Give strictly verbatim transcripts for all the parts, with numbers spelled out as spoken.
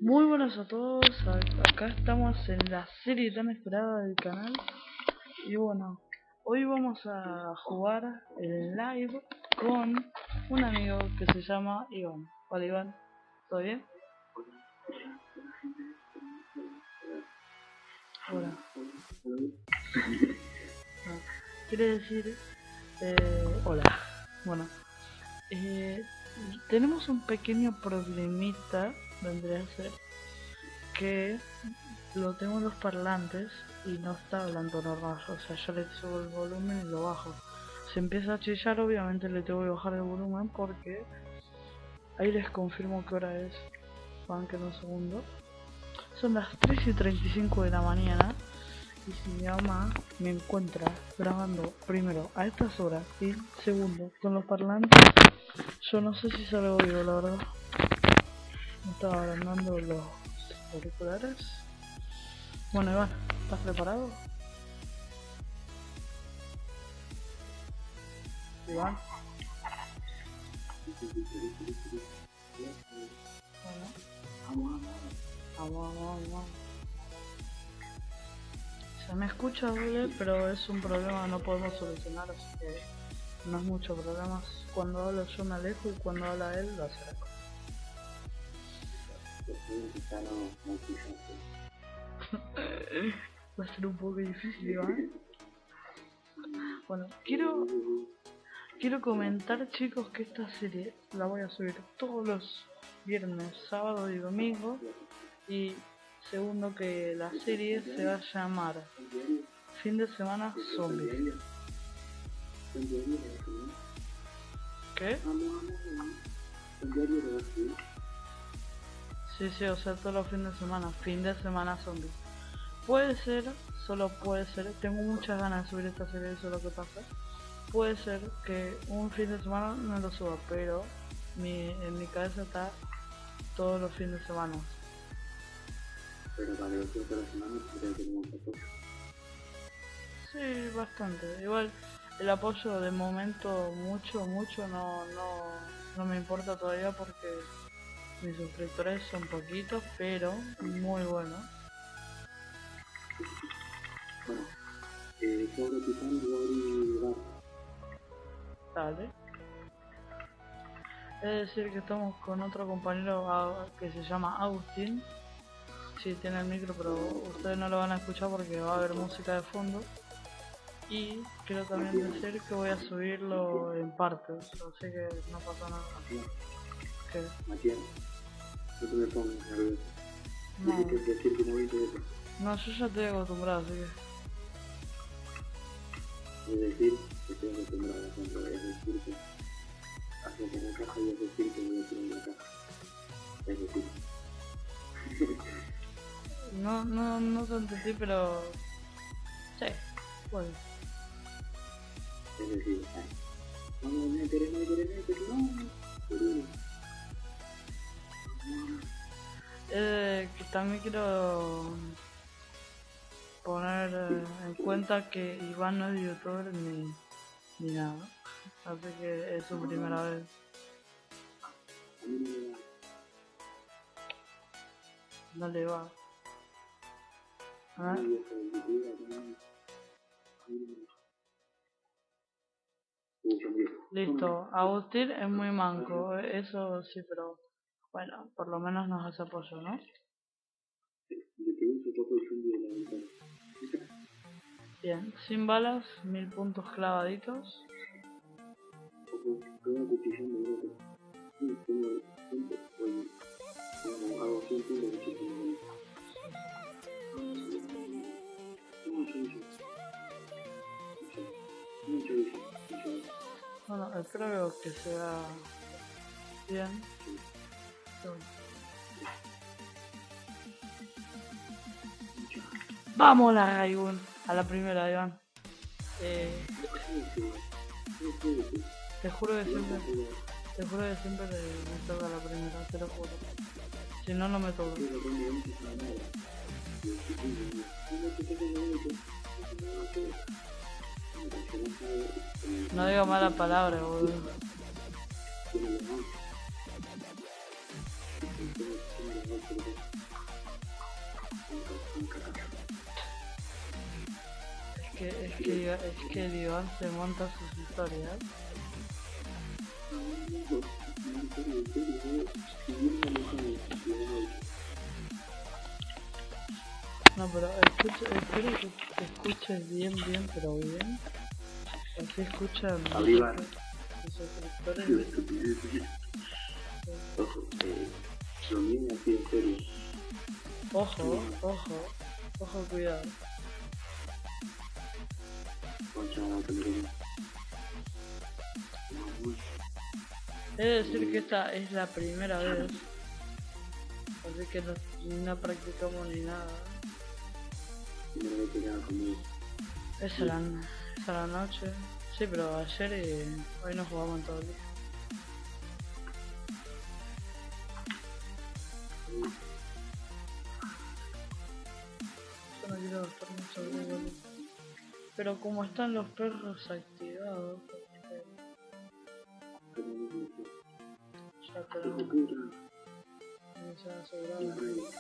Muy buenas a todos, acá estamos en la serie tan esperada del canal. Y bueno, hoy vamos a jugar en live con un amigo que se llama Iván. Hola Iván, ¿todo bien? Hola. No, quiere decir eh, hola. Bueno, eh, tenemos un pequeño problemita, vendría a ser que lo tengo en los parlantes y no está hablando normal. O sea, yo le subo el volumen y lo bajo. Si empieza a chillar, obviamente le tengo que bajar el volumen porque ahí les confirmo qué hora es. Banquen un segundo. Son las tres y treinta y cinco de la mañana. Y si mi mamá me encuentra grabando primero a estas horas y segundo con los parlantes, yo no sé si salgo vivo, la verdad. Me estaba agrandando los auriculares. Bueno, Iván, ¿estás preparado? Iván. Bueno. Vamos, vamos, vamos. Se me escucha doble, pero es un problema que no podemos solucionar, así que no es mucho problema. Cuando hablo yo me alejo y cuando habla él lo acerco. Va a ser un poco difícil, Iván. Bueno, quiero quiero comentar, chicos, que esta serie la voy a subir todos los viernes, sábado y domingo. Y segundo, que la serie se va a llamar Fin de Semana Zombie. ¿Qué? Sí, sí, o sea, todos los fines de semana, fin de semana zombie. Puede ser, solo puede ser, tengo muchas ganas de subir esta serie, eso es lo que pasa. Puede ser que un fin de semana no lo suba, pero mi, en mi cabeza está todos los fines de semana. Pero para los otros de la semana tendría que tener mucho apoyo. Sí, bastante. Igual el apoyo de momento mucho, mucho no, no, no me importa todavía porque mis suscriptores son poquitos, pero muy buenos. Bueno, eh, sobre Titán voy a abrir. Dale. Es decir que estamos con otro compañero que se llama Agustín. Sí, tiene el micro, pero ustedes no lo van a escuchar porque va a haber música de fondo. Y quiero también decir que voy a subirlo en partes, así que no pasa nada. ¿Qué? Matías, no te me pongas nervioso. No. Dijiste decir tu movimiento de eso. No, yo ya estoy acostumbrado, así que... Es decir, que estoy acostumbrado a hacerlo, es decir que hacia la caja y es decir que voy a tirar la caja. Es decir. No, no, no te entendí, pero... Sí, bueno. Es decir, ay, vamos a meter, meter, meter, no, pero... Eh, que también quiero poner eh, en cuenta que Iván no es youtuber ni, ni nada, así que es su primera vez. No le va. ¿Ah? Listo, Agustín es muy manco, eso sí, pero bueno, por lo menos nos hace apoyo, ¿no? Bien, sin balas, mil puntos clavaditos. Bueno, espero que sea bien. Vamos la Raibun, a la primera, Iván. Eh, te juro que siempre, te juro que siempre me toca la primera, te lo juro. Si no, no me toca. No digo mala palabra, boludo. tengo tengo los dos por dos. Con caca. Es que, es que, es que el Iván se monta sus historias. No, pero escucha, espero que te escuches bien, bien, pero bien. Así escuchan los Arriba. suscriptores. Ojo, eh, lo mío es así en serio. Ojo, ojo, ojo, cuidado. Concha, no te digo. He de decir que esta es la primera vez. Así que no, no practicamos ni nada. Primera vez que queda conmigo. Es a la, es a la noche. Sí, pero ayer y hoy no jugamos en todo el día. Yo no quiero gastar mucho dinero. Pero como están los perros activados, ya tenemos misión asegurada.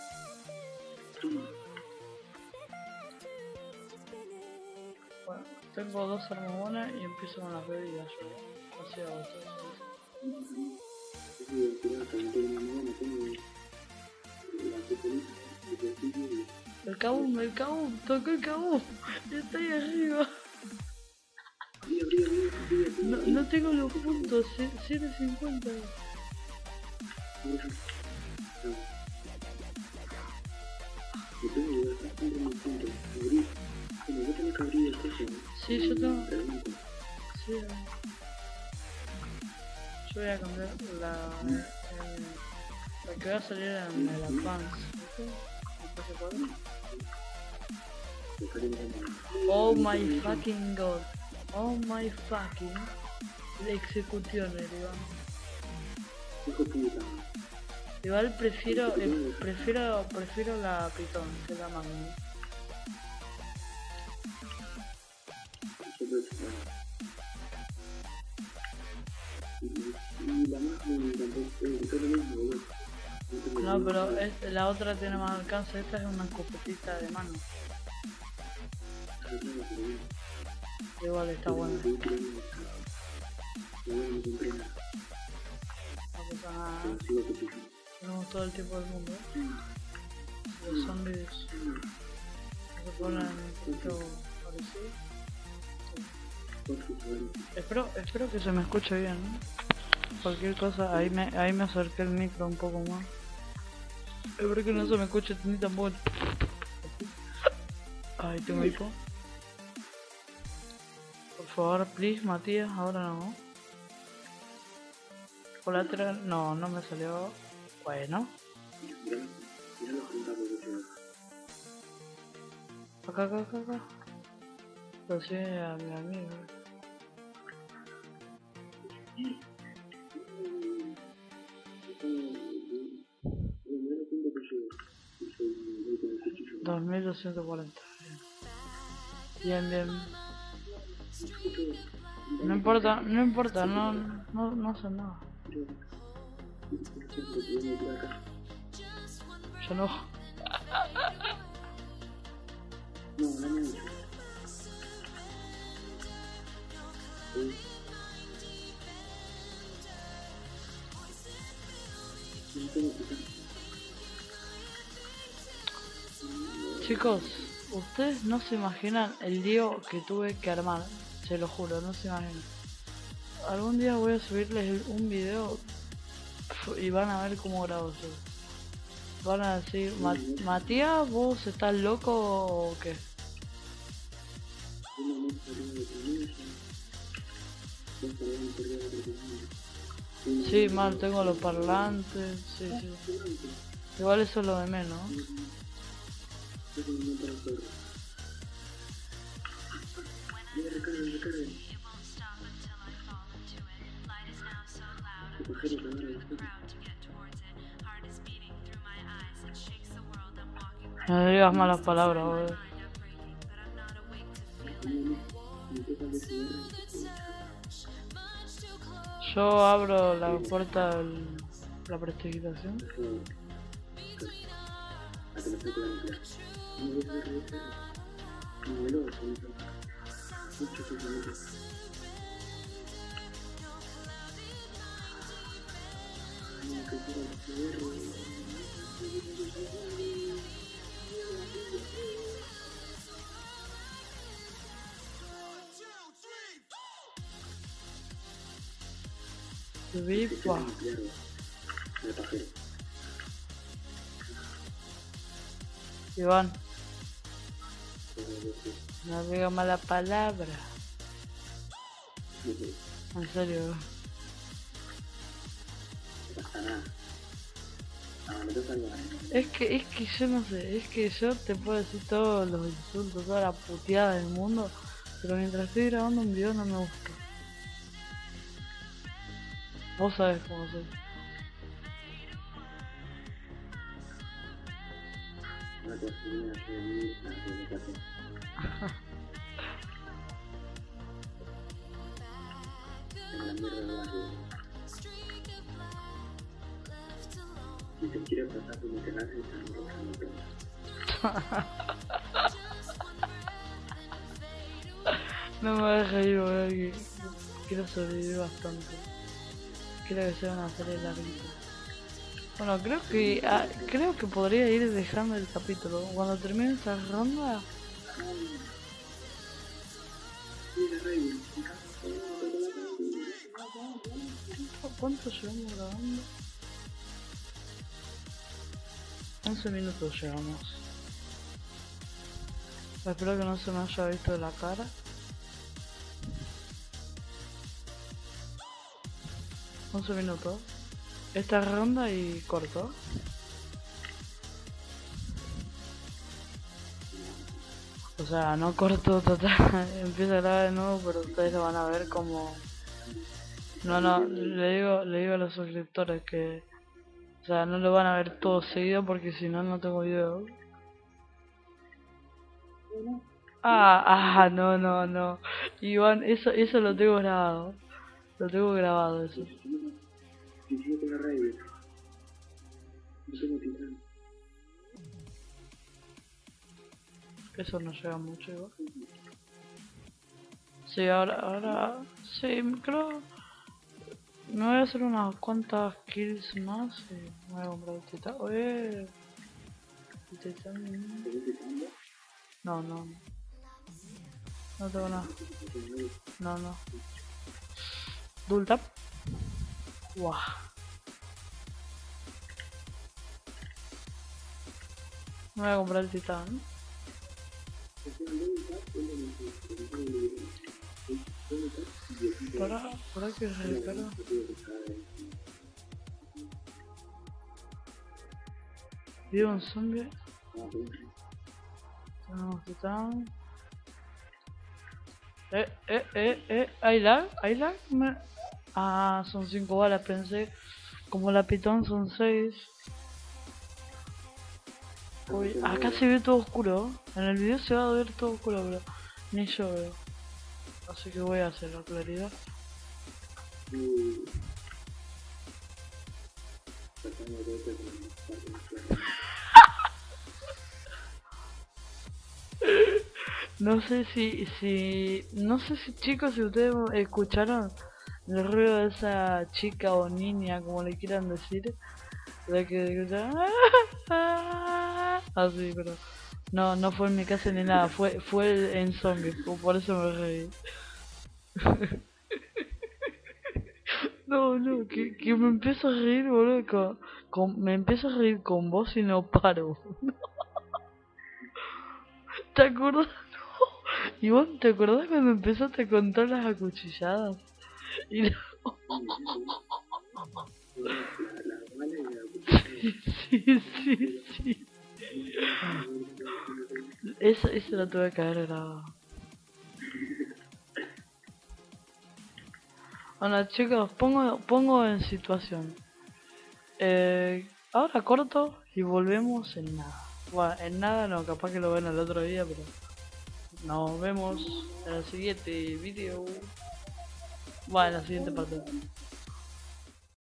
Bueno, tengo dos armamones y empiezo con las bebidas yo. Así hago todo. El cabum, el cabum, tocó el cabum. Está ahí arriba. No, no tengo los puntos, cero cincuenta. Sí, yo tengo. Sí, yo voy a cambiar la. Eh, la que va a salir en el Advance. Oh my fucking god. Oh my fucking. Ejecuciones, Iván. Igual prefiero, eh, prefiero, prefiero la Python que la Magnum. No, pero es, la otra tiene más alcance, esta es una escopetita de mano. Igual está buena. No pasa nada. Tenemos todo el tiempo del mundo. Los zombies se ponen un poquito parecidos. Espero, espero que se me escuche bien, ¿no? Cualquier cosa, ahí me, ahí me acerqué el micro un poco más. Espero que no se me escuche ni tampoco. Ahí tengo hipo. Por favor, please, Matías, ahora no. Colateral, no, no me salió. Bueno. Acá, acá, acá, acá. Lo sé a mi amigo. dos mil doscientos cuarenta. Bien, bien. No importa, no importa, no, no, no hace nada. Yo no. Chicos, ustedes no se imaginan el lío que tuve que armar, se lo juro, no se imaginan. Algún día voy a subirles un video y van a ver cómo grabo yo. Van a decir, Matías, ¿vos estás loco o qué? Sí, mal, tengo los parlantes, sí, sí. Igual eso es lo de menos. No digas malas palabras, boludo. Yo abro la puerta de la prestigitación. que me saque la nuclear. No, es verdad, es verdad. No, boludo, se me saca. Mucho que se me saca. Ay, que quiero el cigarro. Vipa. De pajero. Iván, no diga mala palabra. En serio. No pasa nada. Ah, me toca algo. Es que, es que yo no sé, es que yo te puedo decir todos los insultos, toda la puteada del mundo, pero mientras estoy grabando un video no me gusta. Vos sabés cómo soy. Una cocina de mí, la de café. En la mierda de la vida. Si te quiero pasar tu canal, estás rojando todo. No me dejes reír, boludo, que quiero sobrevivir bastante. Quiero que sea una serie larguita. Bueno, creo que ah, creo que podría ir dejando el capítulo. Cuando termine esta ronda. ¿Cuánto llevamos grabando? once minutos llevamos. Espero que no se me haya visto la cara. once minutos. Esta ronda y corto. O sea, no corto total. Empiezo a grabar de nuevo, pero ustedes lo van a ver como... No, no, le digo, le digo a los suscriptores que... O sea, no lo van a ver todo seguido porque si no, no tengo video. Ah, ah, no, no, no. Iván, eso, eso lo tengo grabado. Lo tengo grabado, eso. Eso no llega mucho igual. Sí, ahora, ahora, sí, creo... Me voy a hacer unas cuantas kills más y me voy a comprar el titán. Oye, el titán... No, no, no. No tengo nada. No, no. Dual tap. Guau. Me voy a comprar el titán. Para, para que se recarga. Vivo un zombie. Tenemos titán. Eh, eh, eh, eh. ¿Hay lag? ¿Hay lag? Me... Ah, son cinco balas, pensé. Como la pitón son seis. Uy, acá se ve todo oscuro. En el video se va a ver todo oscuro, pero ni yo veo. Así que voy a hacer la claridad. No sé si, si, no sé si chicos, si ustedes escucharon el ruido de esa chica o niña, como le quieran decir, la que escucharon, así, pero no, no fue en mi casa ni nada, fue, fue en zombies, por eso me reí. No, no, que, que me empiezo a reír, boludo, con, con, me empiezo a reír con vos y no paro. ¿Te acuerdas? No. Iván, ¿te acordás cuando empezaste a contar las acuchilladas? Y no... Sí, sí, sí. Eso, eso lo tuve que haber grabado. Bueno, chicos, pongo, pongo en situación. Eh, ahora corto y volvemos en nada. Bueno, en nada no, capaz que lo ven el otro día, pero nos vemos en el siguiente video. Bueno, en la siguiente parte.